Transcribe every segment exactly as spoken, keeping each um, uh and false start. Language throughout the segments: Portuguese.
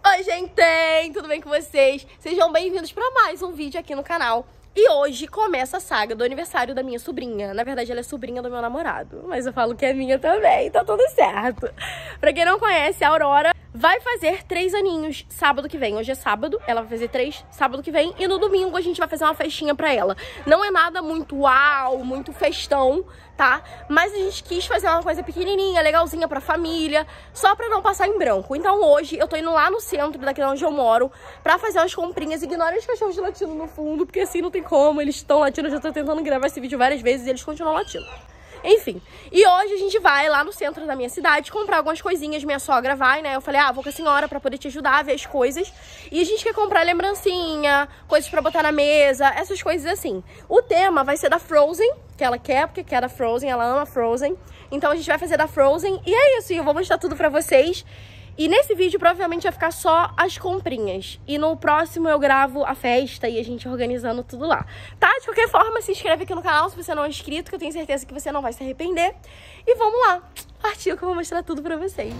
Oi, gente! Tudo bem com vocês? Sejam bem-vindos para mais um vídeo aqui no canal. E hoje começa a saga do aniversário da minha sobrinha. Na verdade, ela é sobrinha do meu namorado, mas eu falo que é minha também, tá tudo certo. Pra quem não conhece, a Aurora vai fazer três aninhos sábado que vem. Hoje é sábado, ela vai fazer três sábado que vem. E no domingo a gente vai fazer uma festinha pra ela. Não é nada muito uau, muito festão, tá? Mas a gente quis fazer uma coisa pequenininha, legalzinha pra família, só pra não passar em branco. Então hoje eu tô indo lá no centro, daqui onde eu moro, pra fazer umas comprinhas. Ignorem os cachorros latindo no fundo, porque assim não tem como. Eles estão latindo, eu já tô tentando gravar esse vídeo várias vezes e eles continuam latindo. Enfim, e hoje a gente vai lá no centro da minha cidade comprar algumas coisinhas. Minha sogra vai, né? Eu falei, ah, vou com a senhora pra poder te ajudar a ver as coisas. E a gente quer comprar lembrancinha, coisas pra botar na mesa, essas coisas assim. O tema vai ser da Frozen, que ela quer, porque quer da Frozen, ela ama Frozen. Então a gente vai fazer da Frozen. E é isso, eu vou mostrar tudo pra vocês. E nesse vídeo provavelmente vai ficar só as comprinhas. E no próximo eu gravo a festa e a gente organizando tudo lá. Tá? De qualquer forma, se inscreve aqui no canal se você não é inscrito, que eu tenho certeza que você não vai se arrepender. E vamos lá. Partiu que eu vou mostrar tudo pra vocês.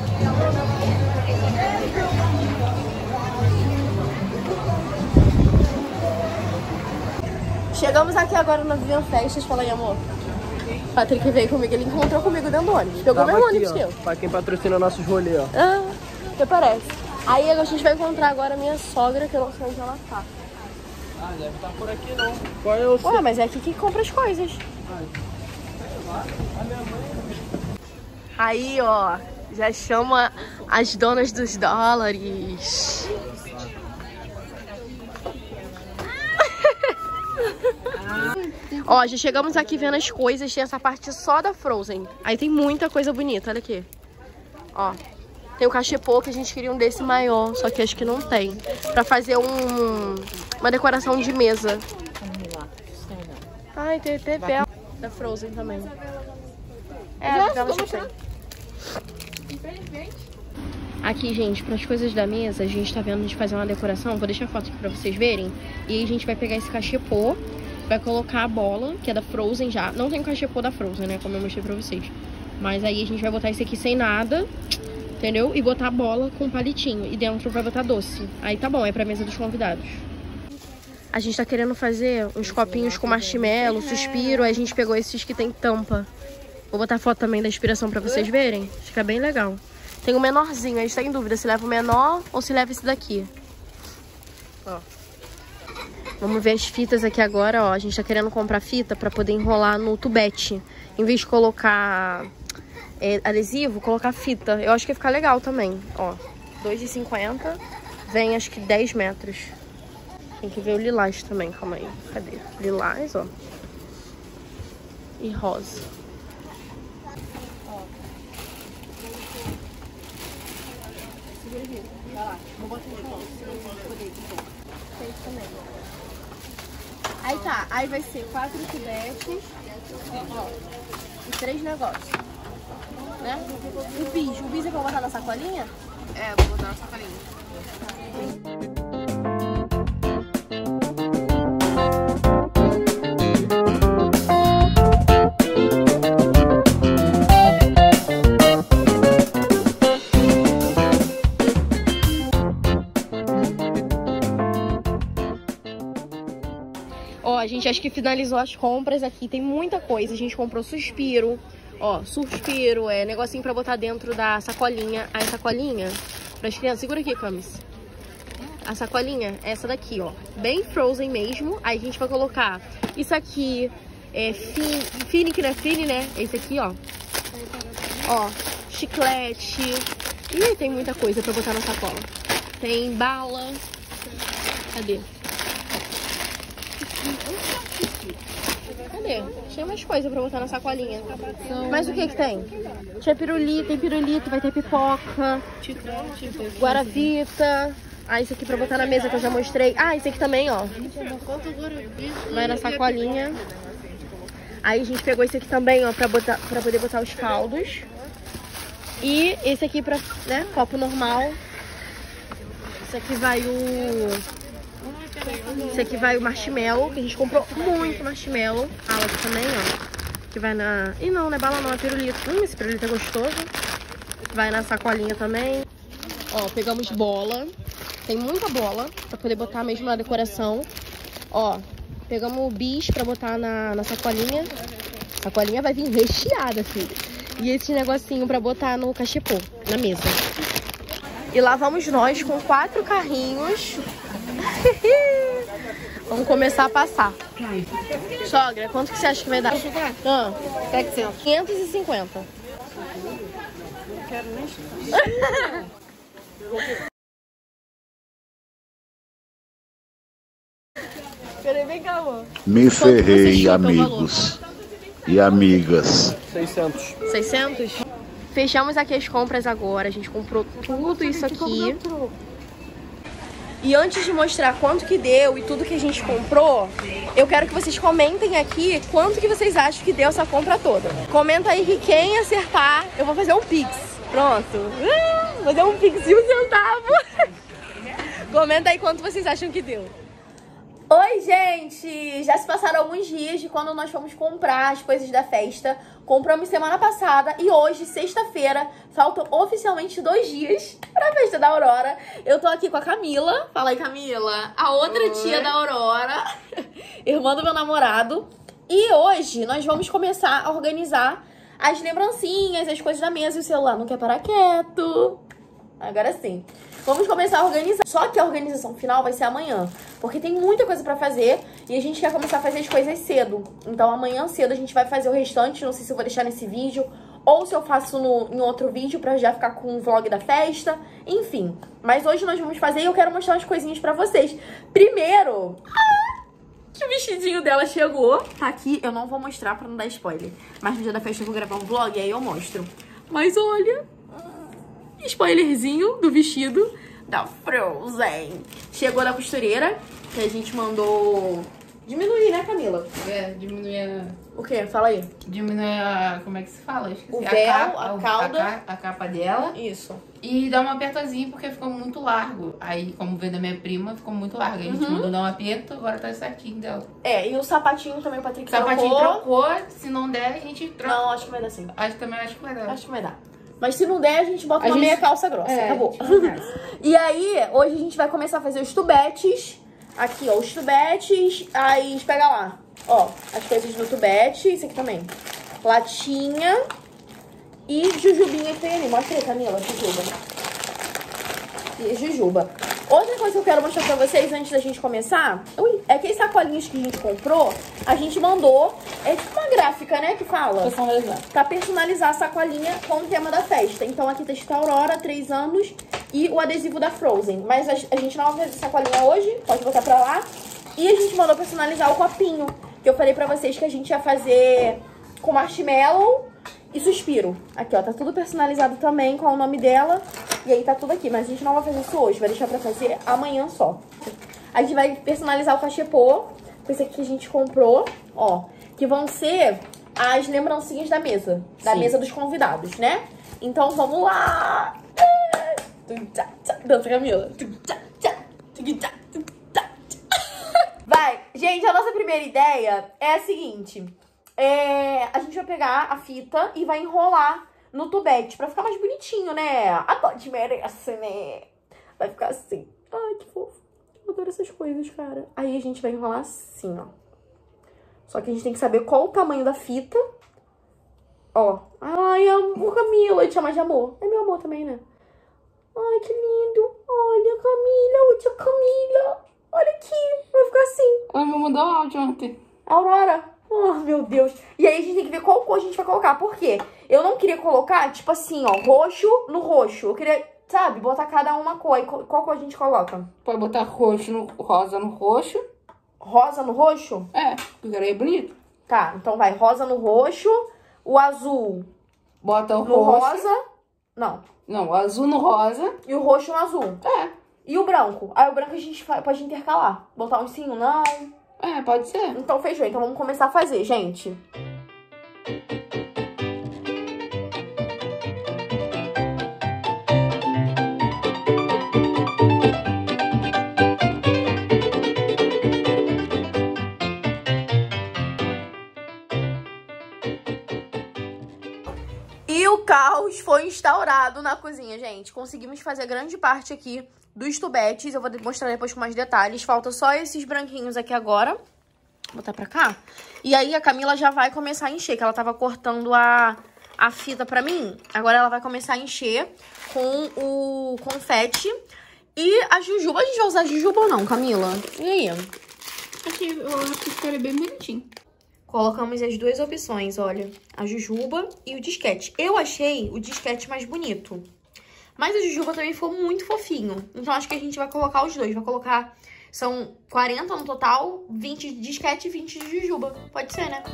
Chegamos aqui agora na Vivian Festas. Fala aí, amor. Patrick veio comigo, ele encontrou comigo dentro do ônibus. Pegou meu ônibus que eu. Pra quem patrocina nossos rolês, ó. Ah, até parece. Aí a gente vai encontrar agora a minha sogra, que eu não sei onde ela tá. Ah, deve estar por aqui não. Qual é o seu? Ué, mas é aqui que compra as coisas. Aí, ó, já chama as donas dos dólares. Ó, já chegamos aqui vendo as coisas. Tem essa parte só da Frozen. Aí tem muita coisa bonita, olha aqui. Ó, tem o cachepô, que a gente queria um desse maior, só que acho que não tem. Pra fazer um, uma decoração de mesa. Ai, tem até pé da Frozen também. É, ela já tem. Aqui, gente, para as coisas da mesa, a gente tá vendo de fazer uma decoração. Vou deixar a foto aqui pra vocês verem. E aí a gente vai pegar esse cachepô, vai colocar a bola, que é da Frozen já. Não tem o cachepô da Frozen, né, como eu mostrei pra vocês. Mas aí a gente vai botar esse aqui sem nada, entendeu? E botar a bola com palitinho. E dentro vai botar doce. Aí tá bom, é pra mesa dos convidados. A gente tá querendo fazer uns copinhos com marshmallow, suspiro. Aí a gente pegou esses que tem tampa. Vou botar foto também da inspiração pra vocês verem. Fica bem legal. Tem o menorzinho, a gente tá em dúvida se leva o menor ou se leva esse daqui. Ó. Vamos ver as fitas aqui agora, ó. A gente tá querendo comprar fita pra poder enrolar no tubete. Em vez de colocar é, adesivo, colocar fita. Eu acho que ia ficar legal também, ó. dois e cinquenta. Vem acho que dez metros. Tem que ver o lilás também, calma aí. Cadê? Lilás, ó. E rosa. Vai lá, vou botar um pouco, senão eu vou poder. Tem também. Aí tá, aí vai ser quatro tubetes, ó, e três negócios, né? O bis, o bis é pra botar na sacolinha? É, vou botar na sacolinha. Ó, a gente acho que finalizou as compras aqui. Tem muita coisa. A gente comprou suspiro. Ó, suspiro, é negocinho pra botar dentro da sacolinha. Aí, sacolinha pras crianças. Segura aqui, Camis. A sacolinha é essa daqui, ó. Bem Frozen mesmo. Aí a gente vai colocar isso aqui. É Fini, Fini que não é Fini, né? Esse aqui, ó. Ó, chiclete. Ih, tem muita coisa pra botar na sacola. Tem bala. Cadê? Cadê? Tinha mais coisa pra botar na sacolinha. Mas o que que tem? Tinha pirulito, tem pirulito, vai ter pipoca, guaravita. Ah, esse aqui pra botar na mesa que eu já mostrei. Ah, esse aqui também, ó. Vai na sacolinha. Aí a gente pegou esse aqui também, ó, pra, botar, pra poder botar os caldos. E esse aqui pra, né, copo normal. Esse aqui vai o... Esse aqui vai o marshmallow, que a gente comprou muito marshmallow. Bala aqui também, ó. Que vai na... Ih, não, não é bala não, é pirulito. Hum, esse pirulito é gostoso. Vai na sacolinha também. Ó, pegamos bola. Tem muita bola pra poder botar mesmo na decoração. Ó, pegamos bis pra botar na, na sacolinha. A sacolinha vai vir recheada, filho. E esse negocinho pra botar no cachepô, na mesa. E lá vamos nós com quatro carrinhos. Vamos começar a passar. Sogra, quanto que você acha que vai dar? Ah, setecentos. quinhentos e cinquenta. Não quero nem. Peraí, vem cá, amor. Me Quanto você ferrei, chuta o amigos e amigas. seiscentos. seiscentos? Fechamos aqui as compras agora. A gente comprou tudo isso aqui. E antes de mostrar quanto que deu e tudo que a gente comprou, eu quero que vocês comentem aqui quanto que vocês acham que deu essa compra toda. Comenta aí que quem acertar, eu vou fazer um pix. Pronto. Ah, vou fazer um pix de um centavo. Comenta aí quanto vocês acham que deu. Oi, gente! Já se passaram alguns dias de quando nós fomos comprar as coisas da festa. Compramos semana passada e hoje, sexta-feira, faltam oficialmente dois dias pra festa da Aurora. Eu tô aqui com a Camila. Fala aí, Camila. A outra Oi. tia da Aurora, irmã do meu namorado. E hoje nós vamos começar a organizar as lembrancinhas, as coisas da mesa. E o celular não quer parar quieto. Agora sim. Vamos começar a organizar. Só que a organização final vai ser amanhã, porque tem muita coisa pra fazer e a gente quer começar a fazer as coisas cedo. Então amanhã cedo a gente vai fazer o restante. Não sei se eu vou deixar nesse vídeo ou se eu faço no, em outro vídeo pra já ficar com o vlog da festa. Enfim, mas hoje nós vamos fazer e eu quero mostrar umas coisinhas pra vocês. Primeiro, ah, que o vestidinho dela chegou. Tá aqui, eu não vou mostrar pra não dar spoiler, mas no dia da festa eu vou gravar um vlog e aí eu mostro. Mas olha, spoilerzinho do vestido da Frozen. Chegou da costureira, que a gente mandou diminuir, né, Camila? É, diminuir a... O quê? Fala aí. Diminuir a... Como é que se fala? Esqueci. O véu, a, capa, a cauda. A, a capa dela. Isso. E dar um apertozinho, porque ficou muito largo. Aí, como veio da minha prima, ficou muito largo. A gente uhum. mandou dar um aperto, agora tá certinho dela. É, e o sapatinho também o Patrick trocou. O sapatinho trocou. Se não der, a gente troca. Não, acho que vai dar sim. Acho que também acho que vai dar. Acho que vai dar. Mas se não der, a gente bota a uma gente... meia calça grossa. É, acabou. E aí, hoje a gente vai começar a fazer os tubetes. Aqui, ó, os tubetes. Aí, pega lá. Ó, as coisas do tubete. Isso aqui também. Latinha. E jujubinha que tem ali. Mostra aí, Camila, jujuba. E jujuba. Outra coisa que eu quero mostrar pra vocês antes da gente começar, ui, é que as sacolinhas que a gente comprou, a gente mandou, é tipo uma gráfica, né, que fala? Personalizar. Pra personalizar a sacolinha com o tema da festa. Então aqui tá escrito Aurora, três anos, e o adesivo da Frozen. Mas a, a gente não vai fazer sacolinha hoje, pode voltar pra lá. E a gente mandou personalizar o copinho, que eu falei pra vocês que a gente ia fazer com marshmallow e suspiro. Aqui, ó, tá tudo personalizado também com o nome dela. E aí tá tudo aqui, mas a gente não vai fazer isso hoje, vai deixar pra fazer amanhã só. A gente vai personalizar o cachepô, com esse aqui que a gente comprou, ó. Que vão ser as lembrancinhas da mesa, da Sim. mesa dos convidados, né? Então vamos lá! Dança, Camila. Vai! Gente, a nossa primeira ideia é a seguinte. É, a gente vai pegar a fita e vai enrolar no tubete, pra ficar mais bonitinho, né? A Todd merece, né? Vai ficar assim. Ai, que fofo. Eu adoro essas coisas, cara. Aí a gente vai enrolar assim, ó. Só que a gente tem que saber qual o tamanho da fita. Ó. Ai, amor, Camila. Eu te chamo de amor. É meu amor também, né? Ai, que lindo. Olha, Camila. Tia Camila. Olha aqui. Vai ficar assim. Ela me mandou áudio ontem. Aurora. Oh, meu Deus. E aí a gente tem que ver qual cor a gente vai colocar. Por quê? Eu não queria colocar, tipo assim, ó, roxo no roxo. Eu queria, sabe, botar cada uma cor. E qual cor a gente coloca? Pode botar roxo no rosa no roxo. Rosa no roxo? É, porque aí é bonito. Tá, então vai rosa no roxo. O azul bota o no roxo. rosa. Não. Não, o azul no rosa. E o roxo no azul. É. E o branco? Aí o branco a gente pode intercalar. Botar um sim, um não. É, pode ser. Então fechou. Então vamos começar a fazer, gente. E o caos foi instaurado Babado na cozinha, gente. Conseguimos fazer grande parte aqui dos tubetes. Eu vou mostrar depois com mais detalhes. Falta só esses branquinhos aqui agora. Vou botar pra cá. E aí a Camila já vai começar a encher, que ela tava cortando a, a fita pra mim. Agora ela vai começar a encher com o confete. E a jujuba, a gente vai usar jujuba ou não, Camila? E aí? Aqui eu acho que ficaria bem bonitinho. Colocamos as duas opções, olha. A jujuba e o disquete. Eu achei o disquete mais bonito. Mas a jujuba também ficou muito fofinho. Então acho que a gente vai colocar os dois. Vai colocar... São quarenta no total, vinte de disquete e vinte de jujuba. Pode ser, né?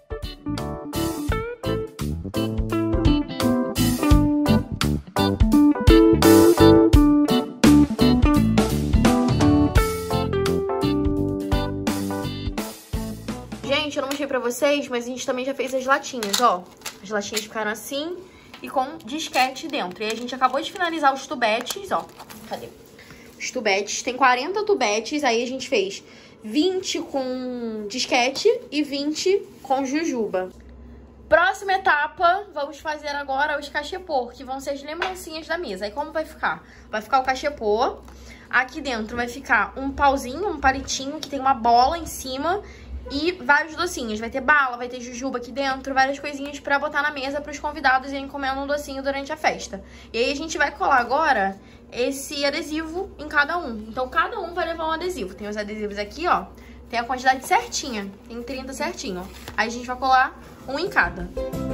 Gente, eu não mostrei pra vocês, mas a gente também já fez as latinhas, ó. As latinhas ficaram assim e com disquete dentro. E a gente acabou de finalizar os tubetes, ó. Cadê? Os tubetes. Tem quarenta tubetes, aí a gente fez vinte com disquete e vinte com jujuba. Próxima etapa, vamos fazer agora os cachepô, que vão ser as lembrancinhas da mesa. Aí como vai ficar? Vai ficar o cachepô. Aqui dentro vai ficar um pauzinho, um palitinho que tem uma bola em cima e vários docinhos. Vai ter bala, vai ter jujuba aqui dentro, várias coisinhas pra botar na mesa pros convidados irem comendo um docinho durante a festa. E aí a gente vai colar agora esse adesivo em cada um. Então cada um vai levar um adesivo. Tem os adesivos aqui, ó. Tem a quantidade certinha. Tem trinta certinho, ó. Aí a gente vai colar um em cada.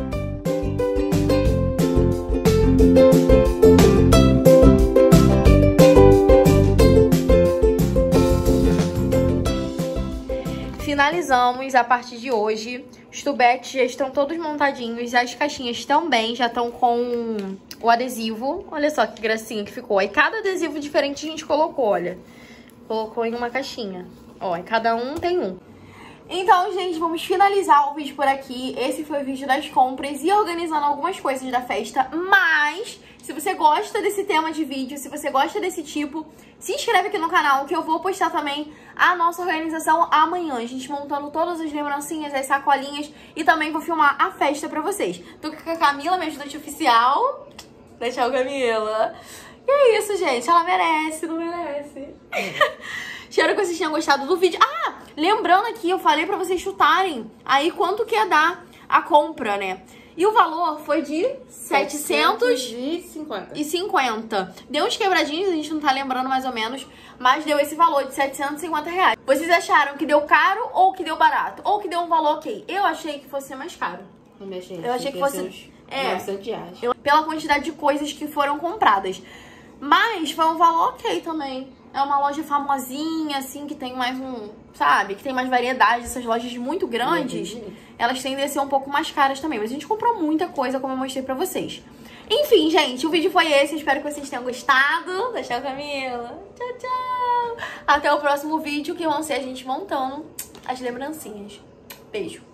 Finalizamos a parte de hoje. Os tubetes já estão todos montadinhos. As caixinhas também já estão com o adesivo. Olha só que gracinha que ficou. Aí cada adesivo diferente a gente colocou, olha. Colocou em uma caixinha. Ó, e cada um tem um. Então, gente, vamos finalizar o vídeo por aqui. Esse foi o vídeo das compras e organizando algumas coisas da festa. Mas, se você gosta desse tema de vídeo, se você gosta desse tipo, se inscreve aqui no canal que eu vou postar também a nossa organização amanhã. A gente montando todas as lembrancinhas, as sacolinhas e também vou filmar a festa pra vocês. Tô com a Camila, minha ajudante oficial. Deixa o Camila. E é isso, gente. Ela merece, não merece? Espero que vocês tenham gostado do vídeo. Ah, lembrando aqui, eu falei pra vocês chutarem aí quanto que ia dar a compra, né? E o valor foi de setecentos e cinquenta. Deu uns quebradinhos, a gente não tá lembrando mais ou menos, mas deu esse valor de setecentos e cinquenta reais. Vocês acharam que deu caro ou que deu barato? Ou que deu um valor ok? Eu achei que fosse mais caro. Eu achei que fosse... É, eu, pela quantidade de coisas que foram compradas. Mas foi um valor ok também. É uma loja famosinha, assim, que tem mais um... Sabe? Que tem mais variedade. Essas lojas muito grandes, elas tendem a ser um pouco mais caras também. Mas a gente comprou muita coisa, como eu mostrei pra vocês. Enfim, gente, o vídeo foi esse. Espero que vocês tenham gostado. Tchau, Camila. Tchau, tchau. Até o próximo vídeo, que vão ser a gente montando as lembrancinhas. Beijo.